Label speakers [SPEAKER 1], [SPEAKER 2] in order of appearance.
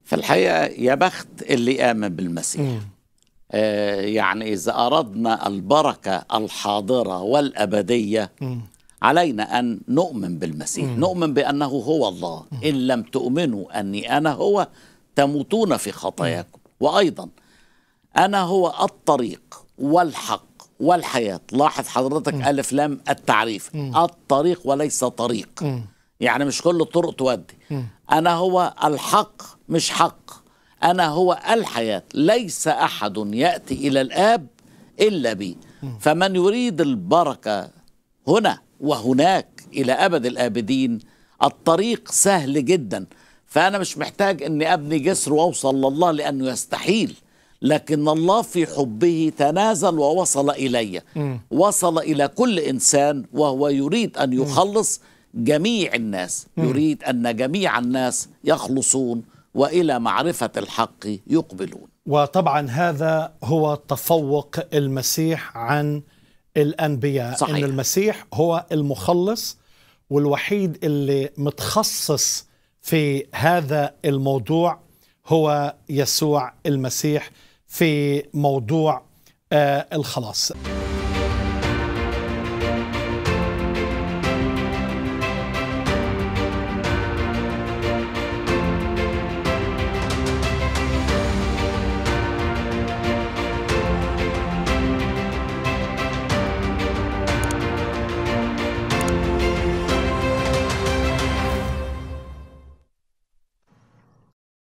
[SPEAKER 1] في الحقيقة يا بخت اللي آمن بالمسيح. يعني إذا أردنا البركة الحاضرة والأبدية علينا أن نؤمن بالمسيح، نؤمن بأنه هو الله. إن لم تؤمنوا أني أنا هو تموتون في خطاياكم، وأيضا أنا هو الطريق والحق والحياة. لاحظ حضرتك ألف لام التعريف، الطريق وليس طريق، يعني مش كل الطرق تودي. أنا هو الحق مش حق، أنا هو الحياة، ليس أحد يأتي إلى الآب إلا بي. فمن يريد البركة هنا وهناك إلى أبد الآبدين الطريق سهل جدا. فأنا مش محتاج أني أبني جسر وأوصل لله لأنه يستحيل، لكن الله في حبه تنازل ووصل إلي، وصل إلى كل إنسان، وهو يريد أن يخلص جميع الناس، يريد أن جميع الناس يخلصون وإلى معرفة الحق يقبلون.
[SPEAKER 2] وطبعا هذا هو تفوق المسيح عن الأنبياء.
[SPEAKER 1] صحيح.
[SPEAKER 2] إن المسيح هو المخلص والوحيد اللي متخصص في هذا الموضوع هو يسوع المسيح في موضوع الخلاص.